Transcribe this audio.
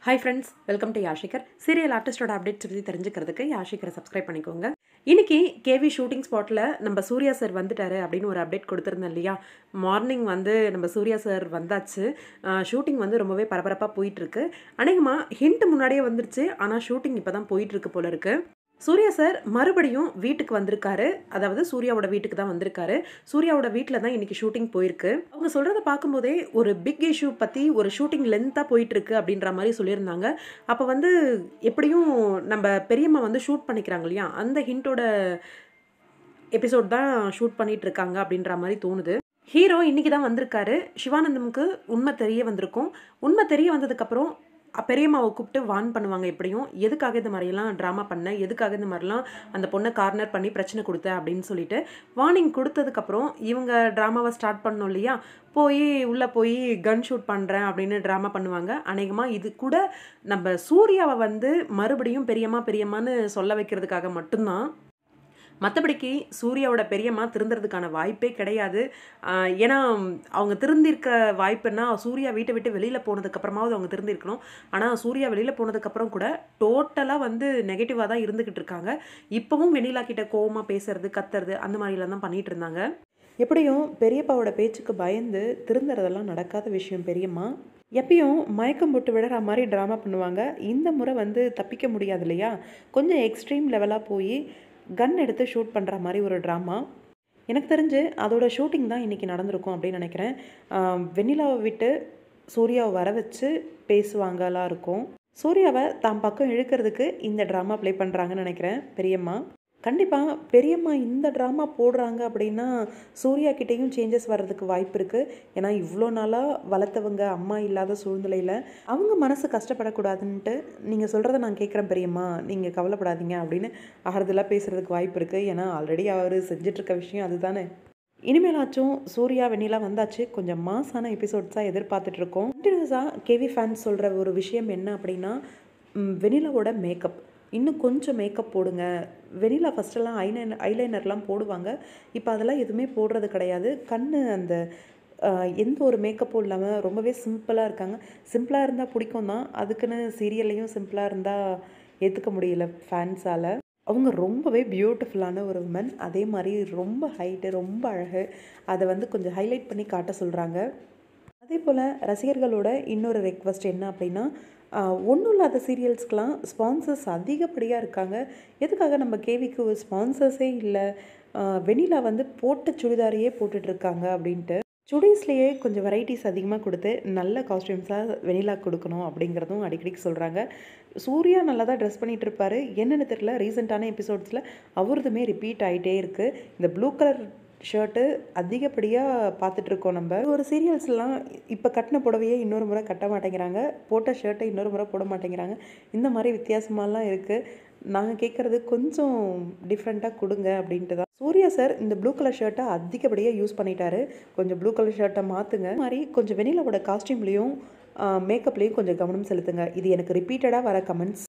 Hi friends, welcome to Yashikar. Serial artist updates பத்தி தெரிஞ்சுக்கிறதுக்கு யாஷிகரை subscribe பண்ணிக்கோங்க. இன்னைக்கு கேவி ஷூட்டிங் ஸ்பாட்ல நம்ம சூர்யா சார் வந்துட்டாரு அப்படின்னு ஒரு அப்டேட் கொடுத்திருந்தேன் இல்லையா? மார்னிங் வந்து நம்ம சூர்யா சார் வந்தாச்சு. ஷூட்டிங் வந்து ரொம்பவே பரபரப்பா போயிட்டு இருக்கு. அநேகமா ஹிண்ட் முன்னாடியே வந்துருச்சு. ஆனா ஷூட்டிங் இப்பதான் போயிட்டு இருக்கு போல இருக்கு. சூர்யா சார் மறுபடியும் வீட்டுக்கு வந்திருக்காரு. அதாவது சூர்யாவோட வீட்டுக்கு தான் வந்திருக்காரு. சூர்யாவோட வீட்ல தான் இன்னைக்கு ஷூட்டிங் போயிருக்கு. அவங்க சொல்றத பார்க்கும்போதே ஒரு பிக் இஷ்யூ பத்தி ஒரு ஷூட்டிங் லென்த்தா போயிட்டு இருக்கு அப்படின்ற மாதிரி சொல்லியிருந்தாங்க. அப்ப வந்து எப்படியும் நம்ம பெரியம்மா வந்து ஷூட் பண்ணிக்கிறாங்க இல்லையா? அந்த ஹிண்டோட எபிசோட் தான் ஷூட் பண்ணிட்டு இருக்காங்க அப்படின்ற மாதிரி தோணுது. ஹீரோ இன்னைக்கு தான் வந்திருக்காரு. சிவானந்தமுக்கு உண்மை தெரிய வந்திருக்கும். உண்மை தெரிய வந்ததுக்கப்புறம் பெரியம்மாவை கூப்பிட்டு வார்ன் பண்ணுவாங்க எப்படியும். எதுக்காக இந்த மாதிரிலாம் ட்ராமா பண்ண, எதுக்காக இந்த மாதிரிலாம் அந்த பொண்ணை கார்னர் பண்ணி பிரச்சனை கொடுத்த அப்படின்னு சொல்லிட்டு வார்னிங் கொடுத்ததுக்கப்புறம் இவங்க ட்ராமாவை ஸ்டார்ட் பண்ணோம் இல்லையா? உள்ளே போய் கன் ஷூட் பண்ணுறேன் அப்படின்னு ட்ராமா பண்ணுவாங்க. அநேகமாக இது கூட நம்ம சூர்யாவை வந்து மறுபடியும் பெரியம்மான்னு சொல்ல வைக்கிறதுக்காக மட்டும்தான். மற்றபடிக்கு சூர்யாவோட பெரியம்மா திருந்துறதுக்கான வாய்ப்பே கிடையாது. ஏன்னா அவங்க திருந்திருக்க வாய்ப்புன்னா சூர்யா வீட்டை விட்டு வெளியில் போனதுக்கப்புறமாவது அவங்க திருந்திருக்கணும். ஆனால் சூர்யா வெளியில் போனதுக்கப்புறம் கூட டோட்டலாக வந்து நெகட்டிவாக தான் இருந்துக்கிட்டு இருக்காங்க. இப்போவும் வெண்ணிலா கிட்ட கோவமாக பேசுறது, கத்துறது அந்த மாதிரிலாம் தான் பண்ணிட்டு இருந்தாங்க. எப்படியும் பெரியப்பாவோட பேச்சுக்கு பயந்து திருந்துறதெல்லாம் நடக்காத விஷயம் பெரியம்மா. எப்பயும் மயக்கம் போட்டு விடுற மாதிரி ட்ராமா பண்ணுவாங்க. இந்த முறை வந்து தப்பிக்க முடியாது இல்லையா? கொஞ்சம் எக்ஸ்ட்ரீம் லெவலாக போய் கன் எடுத்து ஷூட் பண்ணுற மாதிரி ஒரு ட்ராமா. எனக்கு தெரிஞ்சு அதோட ஷூட்டிங் தான் இன்றைக்கி நடந்திருக்கும் அப்படின்னு நினைக்கிறேன். வெண்ணிலாவை விட்டு சூர்யாவை வர வச்சு பேசுவாங்கலாம் இருக்கும். சூர்யாவை தான் பக்கம் இழுக்கிறதுக்கு இந்த ட்ராமா ப்ளே பண்ணுறாங்கன்னு நினைக்கிறேன் பெரியம்மா. கண்டிப்பாக பெரியம்மா இந்த ட்ராமா போடுறாங்க அப்படின்னா சூர்யா கிட்டேயும் சேஞ்சஸ் வர்றதுக்கு வாய்ப்பு இருக்குது. ஏன்னா இவ்வளோ நாளாக வளர்த்தவங்க அம்மா இல்லாத சூழ்நிலையில் அவங்க மனசு கஷ்டப்படக்கூடாதுன்ட்டு நீங்கள் சொல்கிறத நான் கேட்குறேன் பெரியம்மா, நீங்கள் கவலைப்படாதீங்க அப்படின்னு ஆறுதலாக பேசுகிறதுக்கு வாய்ப்பு இருக்குது. ஏன்னா ஆல்ரெடி அவர் செஞ்சிட்ருக்க விஷயம் அதுதானே. இனிமேலாச்சும் சூர்யா வெண்ணிலா வந்தாச்சு கொஞ்சம் மாசான எபிசோட்ஸாக எதிர்பார்த்துட்ருக்கோம். கண்டினியூஸாக கேவி ஃபேன்ஸ் சொல்கிற ஒரு விஷயம் என்ன அப்படின்னா, வெண்ணிலாவோட மேக்கப் இன்னும் கொஞ்சம் மேக்கப் போடுங்க. வெண்ணிலா ஃபஸ்ட்டெல்லாம் ஐலைனர்லாம் போடுவாங்க. இப்போ அதெல்லாம் எதுவுமே போடுறது கிடையாது. அந்த எந்த ஒரு மேக்கப்பும் இல்லாமல் ரொம்பவே சிம்பிளாக இருக்காங்க. சிம்பிளாக இருந்தால் பிடிக்கும் தான். அதுக்குன்னு சீரியல்லையும் சிம்பிளாக இருந்தால் ஏற்றுக்க முடியல ஃபேன்ஸால். அவங்க ரொம்பவே பியூட்டிஃபுல்லான ஒரு உமன். அதே மாதிரி ரொம்ப ஹைட்டு, ரொம்ப அழகு. அதை வந்து கொஞ்சம் ஹைலைட் பண்ணி காட்ட சொல்கிறாங்க. அதே போல் ரசிகர்களோட இன்னொரு ரெக்வஸ்ட் என்ன அப்படின்னா, ஒன்றும் இல்லாத சீரியல்ஸ்க்கெலாம் ஸ்பான்சர்ஸ் அதிகப்படியாக இருக்காங்க. எதுக்காக நம்ம கேவிக்கு ஒரு ஸ்பான்சர்ஸே இல்லை, வெண்ணிலா வந்து போட்ட சுடிதாரையே போட்டுட்ருக்காங்க அப்படின்ட்டு. சுடிஸ்லேயே கொஞ்சம் வெரைட்டிஸ் அதிகமாக கொடுத்து நல்ல காஸ்டியூம்ஸாக வெண்ணிலா கொடுக்கணும் அப்படிங்கிறதும் அடிக்கடி சொல்கிறாங்க. சூர்யா நல்லா தான் ட்ரெஸ் பண்ணிகிட்டு இருப்பார். என்னென்னு தெரியல, ரீசெண்டான எபிசோட்ஸில் அவரதுமே ரிப்பீட் ஆகிட்டே இருக்குது. இந்த ப்ளூ கலர் ஷர்ட்டு அதிகப்படியாக பார்த்துட்ருக்கோம். நம்ம ஒரு சீரியல்ஸ்லாம் இப்போ கட்டின புடவையே இன்னொரு முறை கட்ட மாட்டேங்கிறாங்க, போட்ட ஷர்ட்டை இன்னொரு முறை போட மாட்டேங்கிறாங்க. இந்த மாதிரி வித்தியாசமாலாம் இருக்குது. நாங்கள் கேட்குறது கொஞ்சம் டிஃப்ரெண்ட்டாக கொடுங்க அப்படின்ட்டு தான். சூர்யா சார் இந்த ப்ளூ கலர் ஷர்ட்டை அதிகப்படியாக யூஸ் பண்ணிட்டாரு. கொஞ்சம் ப்ளூ கலர் ஷர்ட்டை மாற்றுங்க. மாதிரி கொஞ்சம் வெண்ணிலாவோட காஸ்டியூம்லேயும் மேக்கப்லேயும் கொஞ்சம் கவனம் செலுத்துங்க. இது எனக்கு ரிப்பீட்டடாக வர கமெண்ட்ஸ்.